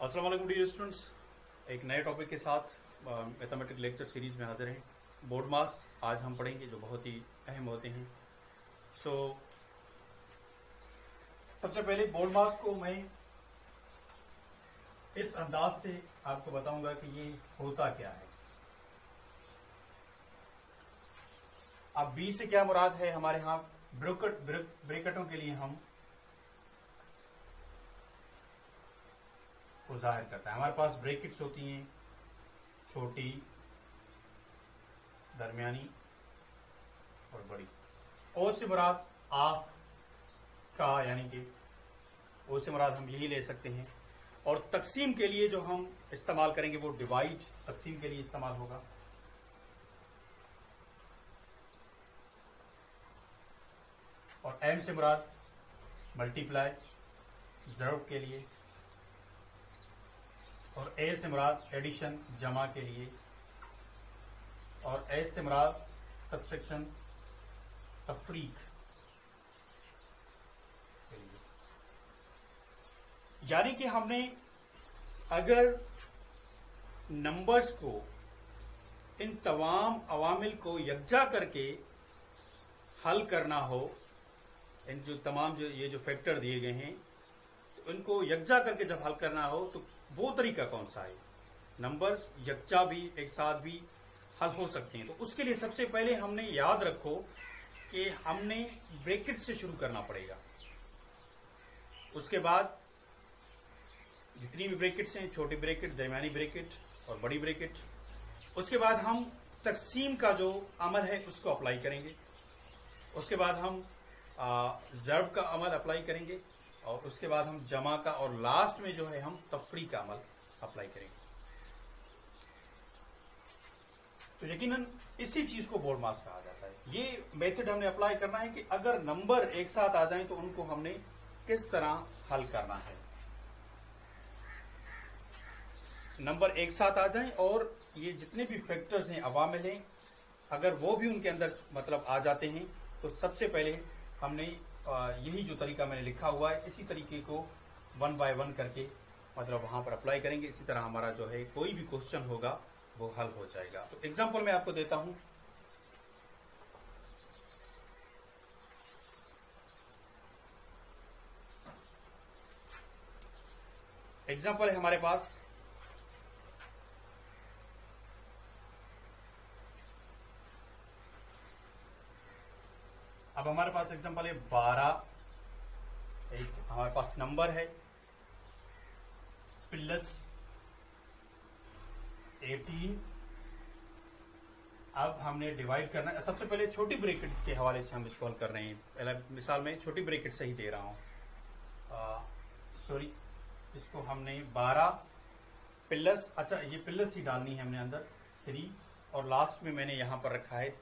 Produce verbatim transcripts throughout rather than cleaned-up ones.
अस्सलाम वालेकुम dear students, एक नए टॉपिक के साथ मैथमेटिक्स लेक्चर सीरीज में हाजिर हैं। बोर्ड मास आज हम पढ़ेंगे जो बहुत ही अहम होते हैं। सो so, सबसे पहले बोर्ड मास को मैं इस अंदाज से आपको बताऊंगा कि ये होता क्या है। अब बी से क्या मुराद है, हमारे यहां ब्रैकेट ब्रैकेटों के लिए हम को जाहिर करता है। हमारे पास ब्रैकेट्स होती हैं, छोटी, दरमियानी और बड़ी। ओ से मुराद आफ का, यानी कि ओ से मुराद हम यही ले सकते हैं। और तकसीम के लिए जो हम इस्तेमाल करेंगे वो डिवाइड तकसीम के लिए इस्तेमाल होगा। और एम से मुराद मल्टीप्लाई ज़र्ब के लिए। और ए से मुराद एडिशन जमा के लिए। और एस से मुराद सब्सट्रैक्शन तफरीक के लिए। यानी कि हमने अगर नंबर्स को, इन तमाम अवामिल को यकजा करके हल करना हो, इन जो तमाम जो ये जो फैक्टर दिए गए हैं तो इनको यकजा करके जब हल करना हो तो वो तरीका कौन सा है। नंबर्स यकजा भी एक साथ भी हल हो सकते हैं। तो उसके लिए सबसे पहले हमने याद रखो कि हमने ब्रैकेट से शुरू करना पड़ेगा। उसके बाद जितनी भी ब्रैकेट्स हैं, छोटी ब्रैकेट, दरमियानी ब्रैकेट और बड़ी ब्रैकेट, उसके बाद हम तकसीम का जो अमल है उसको अप्लाई करेंगे। उसके बाद हम ज़र्ब का अमल अप्लाई करेंगे और उसके बाद हम जमा का, और लास्ट में जो है हम तफरीक का अमल अप्लाई करेंगे। तो यकीनन इसी चीज को बोर्ड मास कहा जाता है। ये मेथड हमने अप्लाई करना है कि अगर नंबर एक साथ आ जाएं तो उनको हमने किस तरह हल करना है। नंबर एक साथ आ जाएं और ये जितने भी फैक्टर्स हैं, अवामिल हैं, अगर वो भी उनके अंदर मतलब आ जाते हैं तो सबसे पहले हमने यही जो तरीका मैंने लिखा हुआ है इसी तरीके को वन बाय वन करके मतलब वहां पर अप्लाई करेंगे। इसी तरह हमारा जो है कोई भी क्वेश्चन होगा वो हल हो जाएगा। तो एग्जांपल मैं आपको देता हूं। एग्जांपल है हमारे पास अब हमारे पास एग्जांपल है बारह। एक हमारे पास नंबर है प्लस एटीन। अब हमने डिवाइड करना है। सबसे पहले छोटी ब्रैकेट के हवाले से हम इसको हल कर रहे हैं। पहला मिसाल में छोटी ब्रैकेट से ही दे रहा हूं, सॉरी, इसको हमने बारह प्लस, अच्छा ये प्लस ही डालनी है हमने अंदर, थ्री, और लास्ट में मैंने यहां पर रखा है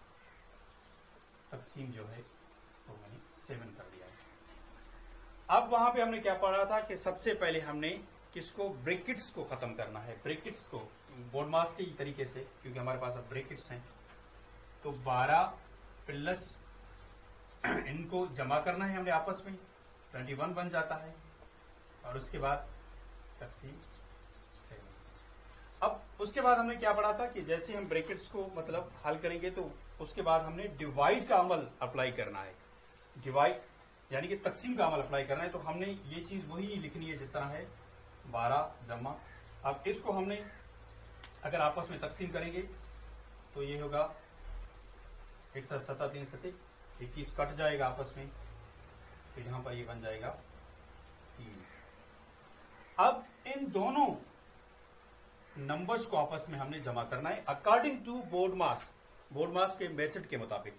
तकसीम जो है तो मैंने सेवन कर दिया है। अब वहां पे हमने क्या पढ़ा था कि सबसे पहले हमने किसको, ब्रैकेट्स को खत्म करना है। ब्रैकेट्स को बोर्ड मास के ही तरीके से, क्योंकि हमारे पास अब ब्रैकेट्स हैं, तो बारह प्लस इनको जमा करना है हमने आपस में, ट्वेंटी वन बन जाता है। और उसके बाद तकसीम सेवन। अब उसके बाद हमने क्या पढ़ा था कि जैसे हम ब्रैकेट्स को मतलब हल करेंगे तो उसके बाद हमने डिवाइड का अमल अप्लाई करना है। डिवाइड यानी कि तकसीम का अमल अप्लाई करना है। तो हमने ये चीज वही लिखनी है जिस तरह है, बारह जमा। अब इसको हमने अगर आपस में तकसीम करेंगे तो ये होगा एक साथ सत्ता तीन सत्ते इक्कीस, कट जाएगा आपस में, तो यहां पर ये बन जाएगा तीन। अब इन दोनों नंबर्स को आपस में हमने जमा करना है according to BODMAS, BODMAS के मेथड के मुताबिक।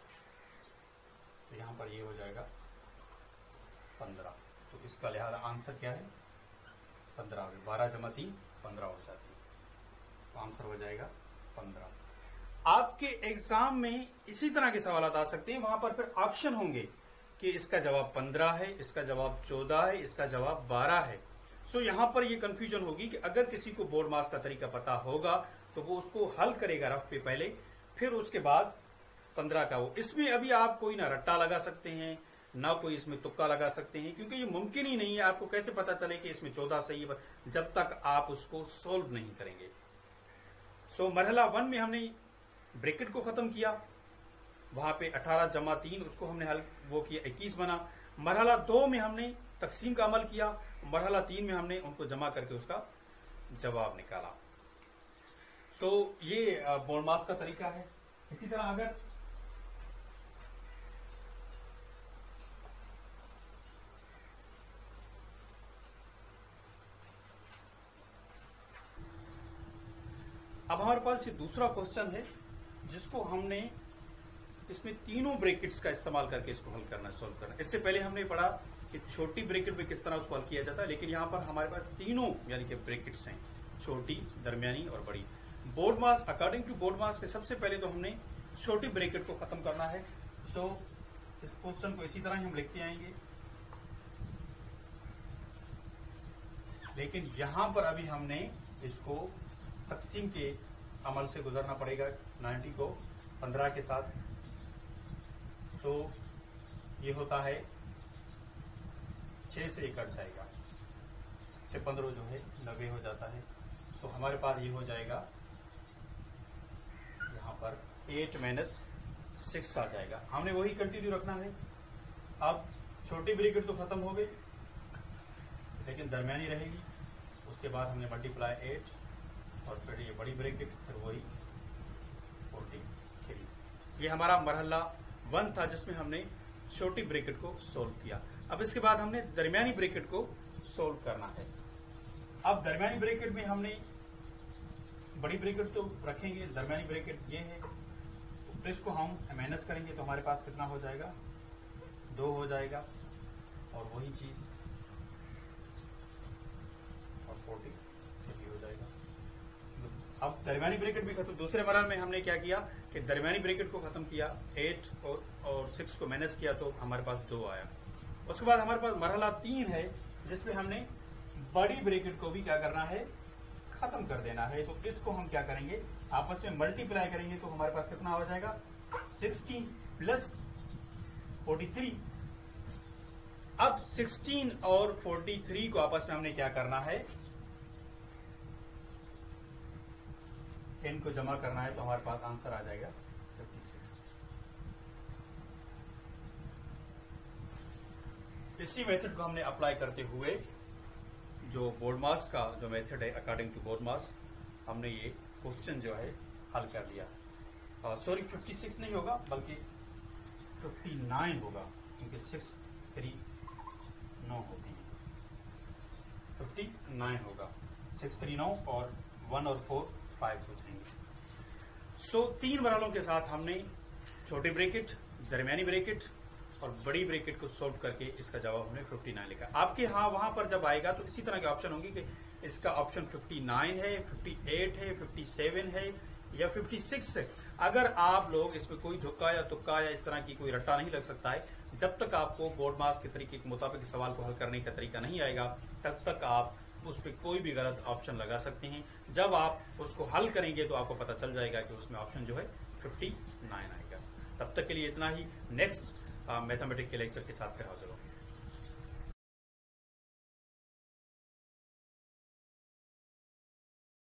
तो यहां पर ये हो जाएगा पंद्रह। तो इसका लिहाजा आंसर क्या है, पंद्रह। बारह जमा तीन पंद्रह हो जाती है, तो आंसर हो जाएगा पंद्रह। आपके एग्जाम में इसी तरह के सवाल आ सकते हैं। वहां पर फिर ऑप्शन होंगे कि इसका जवाब पंद्रह है, इसका जवाब चौदह है, इसका जवाब बारह है। सो यहां पर ये कंफ्यूजन होगी कि अगर किसी को बोर्ड मास का तरीका पता होगा तो वो उसको हल करेगा रफ पे पहले, फिर उसके बाद पंद्रह का वो। इसमें अभी आप कोई ना रट्टा लगा सकते हैं, ना कोई इसमें तुक्का लगा सकते हैं, क्योंकि ये मुमकिन ही नहीं है। आपको कैसे पता चले कि इसमें चौदह सही है जब तक आप उसको सोल्व नहीं करेंगे। सो मरहला वन में हमने ब्रैकेट को खत्म किया, वहां पे अठारह जमा तीन उसको हमने हल वो किया, इक्कीस बना। मरहला दो में हमने तकसीम का अमल किया, मरहला तीन में हमने उनको जमा करके उसका जवाब निकाला। सो ये बोर्डमास का तरीका है। इसी तरह अगर अब हमारे पास ये दूसरा क्वेश्चन है जिसको हमने इसमें तीनों ब्रैकेट्स का इस्तेमाल करके इसको हल करना, सॉल्व करना। इससे पहले हमने पढ़ा कि छोटी ब्रैकेट में किस तरह उसको हल किया जाता है, लेकिन यहां पर हमारे पास तीनों यानी कि ब्रैकेट्स हैं, छोटी, दरमियानी और बड़ी। BODMAS, according to BODMAS के सबसे पहले तो हमने छोटी ब्रैकेट को खत्म करना है। सो इस क्वेश्चन को इसी तरह ही हम लिखते आएंगे, लेकिन यहां पर अभी हमने इसको तकसीम के अमल से गुजरना पड़ेगा, नब्बे को पंद्रह के साथ। तो ये होता है छह से एक कट जाएगा, छह पंद्रह जो है नब्बे हो जाता है। सो हमारे पास ये हो जाएगा यहाँ पर एट माइनस सिक्स आ जाएगा। हमने वही कंटिन्यू रखना है। अब छोटी ब्रैकेट तो खत्म हो गई, लेकिन दरमियानी रहेगी। उसके बाद हमने मल्टीप्लाई एट और फिर ये बड़ी ब्रैकेट, फिर वही फोर्टी थ्री। ये हमारा मरहला वन था जिसमें हमने छोटी ब्रैकेट को सोल्व किया। अब इसके बाद हमने दरमियानी ब्रैकेट को सोल्व करना है। अब दरमियानी ब्रैकेट में हमने बड़ी ब्रैकेट तो रखेंगे, दरमियानी ब्रैकेट ये है, तो इसको हम माइनस करेंगे तो हमारे पास कितना हो जाएगा, दो हो जाएगा, और वही चीज और फोर्टी थ्री हो जाएगा। अब दरमियानी ब्रैकेट भी खत्म। दूसरे मरहले में हमने क्या किया कि दरमियानी ब्रैकेट को खत्म किया, एट और और सिक्स को माइनस किया तो हमारे पास दो आया। उसके बाद हमारे पास मरहला तीन है जिसमें हमने बड़ी ब्रैकेट को भी क्या करना है, खत्म कर देना है। तो इसको हम क्या करेंगे, आपस में मल्टीप्लाई करेंगे तो हमारे पास कितना हो जाएगा, सिक्सटीन प्लस फोर्टी थ्री। अब सिक्सटीन और फोर्टी थ्री को आपस में हमने क्या करना है, टेन को जमा करना है, तो हमारे पास आंसर आ जाएगा फिफ्टी सिक्स। इसी मेथड को हमने अप्लाई करते हुए जो बोर्ड मास का जो मेथड है अकॉर्डिंग टू बोर्ड मास, हमने ये क्वेश्चन जो है हल कर लिया। सॉरी फिफ्टी सिक्स नहीं होगा बल्कि फिफ्टी नाइन होगा, क्योंकि सिक्स थ्री नौ होती है, फिफ्टी नाइन होगा। सिक्स थ्री नौ और वन और फोर फाइव हो जाएंगे। सो तीन मरहलों के साथ हमने छोटी ब्रैकेट, दरमियानी ब्रैकेट और बड़ी ब्रैकेट को सोल्व करके इसका जवाब हमने फिफ्टी नाइन लिखा। आपके हाँ वहां पर जब आएगा तो इसी तरह के ऑप्शन होंगे कि इसका ऑप्शन फिफ्टी नाइन है, फिफ्टी एट है, फिफ्टी सेवन है या फिफ्टी सिक्स है। अगर आप लोग इसमें कोई धुक्का या तुक्का या इस तरह की कोई रट्टा नहीं लग सकता है, जब तक आपको बोर्ड मास के तरीके के मुताबिक सवाल को हल करने का तरीका नहीं आएगा, तब तक आप उस पर कोई भी गलत ऑप्शन लगा सकते हैं। जब आप उसको हल करेंगे तो आपको पता चल जाएगा कि उसमें ऑप्शन जो है फिफ्टी नाइन आएगा। तब तक के लिए इतना ही। नेक्स्ट मैथमेटिक्स के लेक्चर के साथ फिर हाजिर होंगे।